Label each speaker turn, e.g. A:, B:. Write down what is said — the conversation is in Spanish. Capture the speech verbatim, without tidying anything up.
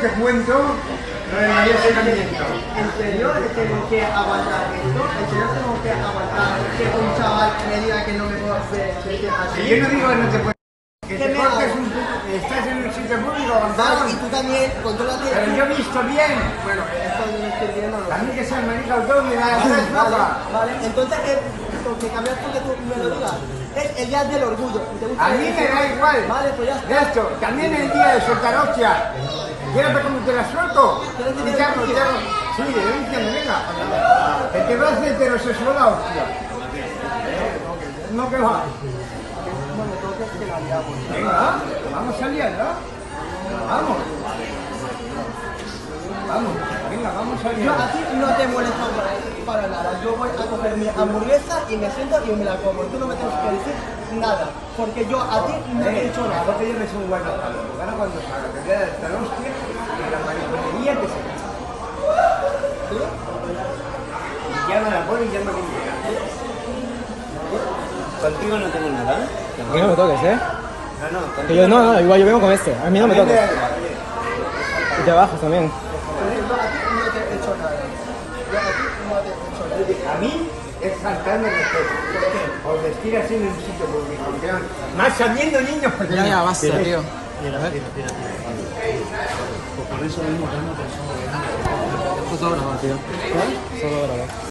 A: te cuento lo del acercamiento.
B: En serio, tengo que aguantar esto. En serio, tengo que aguantar que un chaval me diga que no me puedo hacer así.
A: Si yo no digo que no te puedes. Que
B: ¿Qué
A: te
B: me
A: cortes
B: hago?
A: un poco, estás en un sitio público,
B: Vale,
A: avanzado.
B: y tú también, contrólate.
A: Pero yo he visto bien. Bueno,
B: Esto no estoy viendo, no.
A: a mí que sea marica autónoma, ¿sabes?
B: Vale, vale. Entonces, ¿qué? Lo que cambias porque tú me lo digas. Es el día del orgullo. ¿Te gusta
A: A mí
B: eso?
A: me da igual.
B: Vale, pues ya está.
A: Gasto, también el día de soltar hostia. ¿Quieres ver cómo te la suelto?
B: ¿Quieres que te
A: Interno,
B: denuncie?
A: interno. Sí, denúnciame, venga. Que te vas de heterosexual a hostia. No que va.
B: Bueno, tengo que que la liamos.
A: Venga, vamos a liarla. Vamos. Vamos, venga, vamos a
B: Yo a
A: liarla.
B: ti no te molesto para, para nada. Yo voy a coger mi hamburguesa y me siento y me la como. Tú no me tienes que decir nada. Porque yo a ti no te he dicho nada.
A: Lo que yo me soy un guardapalo. Ahora cuando salga, te voy a dar esta hostia y la mariconería que se echa.
B: ¿Sí?
A: Y ya me la pone y ya me conviene.
C: Contigo no tengo nada.
D: A mí no me toques, ¿eh?
C: No, no,
D: Que
C: contigo
D: yo, no, no, igual yo vengo con este. A mí no me toques.
A: También
D: Y te bajas también.
B: Yo a ti no te he hecho nada. Yo a ti no te he hecho nada.
A: de- A mí es faltarme el respeto. ¿Por qué? Por vestir así en un sitio público. campeón. Más sabiendo niños pequeños.
D: Ya, ya, basta, tío.
C: Mira, mira, mira. Pues por eso mismo que no pensamos.
D: Esto es solo grabar, tío. Solo grabar.